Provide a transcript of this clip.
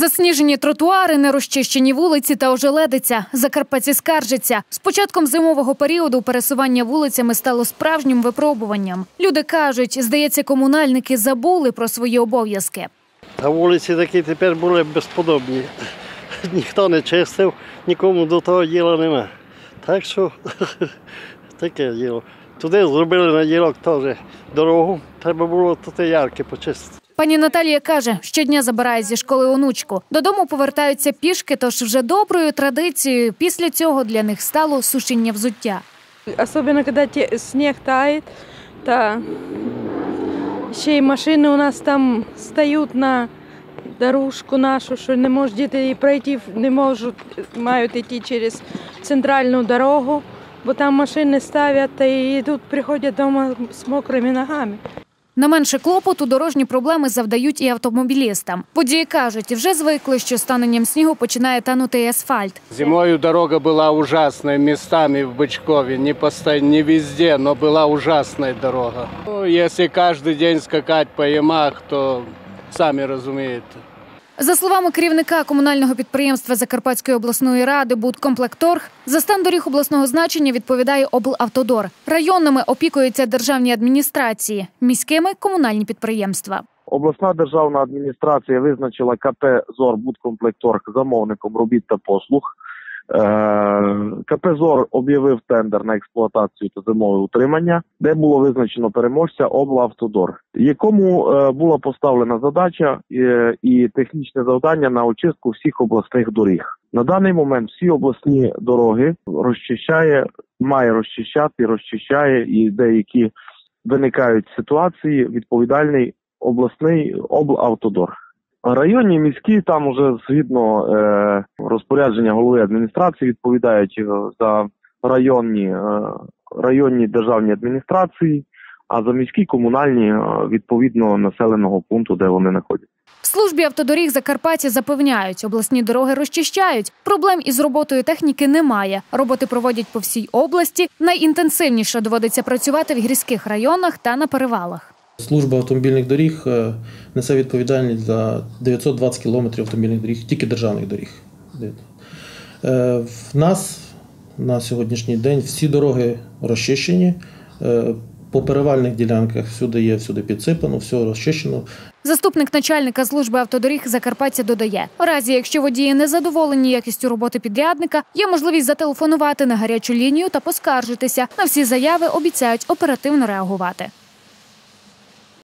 Засніжені тротуари, нерозчищені вулиці та ожеледиця. Закарпатці скаржаться. З початком зимового періоду пересування вулицями стало справжнім випробуванням. Люди кажуть, здається, комунальники забули про свої обов'язки. А вулиці такі тепер були безподобні. Ніхто не чистив, нікому до того діла нема. Так що таке діло. Туди зробили на ділок теж дорогу, треба було тут ярки почистити. Пані Наталія каже, щодня забирає зі школи онучку. Додому повертаються пішки, тож вже доброю традицією після цього для них стало сушіння взуття. Особливо, коли сніг тає, та ще й машини у нас там стають на дорожку нашу, що не можуть діти пройти, не можуть, мають йти через центральну дорогу, бо там машини ставлять і тут приходять додому з мокрими ногами. Не менше клопоту дорожні проблеми завдають і автомобілістам. Водії кажуть, вже звикли, що з таненням снігу починає танути і асфальт. Зимою дорога була ужасна, містами в Бичкові, не везде, але була ужасна дорога. Якщо кожен день скакати по ямах, то самі розумієте. За словами керівника комунального підприємства Закарпатської обласної ради «Будкомплекторг», за стан доріг обласного значення відповідає облавтодор. Районними опікуються державні адміністрації, міськими – комунальні підприємства. Обласна державна адміністрація визначила КП «ЗОР Будкомплекторг» замовником робіт та послуг. КП «ЗОР» об'явив тендер на експлуатацію та зимове утримання, де було визначено переможця облавтодор, якому була поставлена задача і технічне завдання на очистку всіх обласних доріг. На даний момент всі обласні дороги має розчищає і деякі виникають ситуації відповідальний обласний облавтодор. Районні, міські, там уже згідно розпорядження голови адміністрації відповідають за районні державні адміністрації, а за міські комунальні відповідно населеного пункту, де вони знаходяться. В службі автодоріг Закарпаття запевняють, обласні дороги розчищають. Проблем із роботою техніки немає. Роботи проводять по всій області. Найінтенсивніше доводиться працювати в гірських районах та на перевалах. Служба автомобільних доріг несе відповідальність за 920 кілометрів автомобільних доріг, тільки державних доріг. В нас на сьогоднішній день всі дороги розчищені, по перевальних ділянках всюди підсипано, все розчищено. Заступник начальника служби автодоріг Закарпаття додає, у разі, якщо водії не задоволені якістю роботи підрядника, є можливість зателефонувати на гарячу лінію та поскаржитися. На всі заяви обіцяють оперативно реагувати.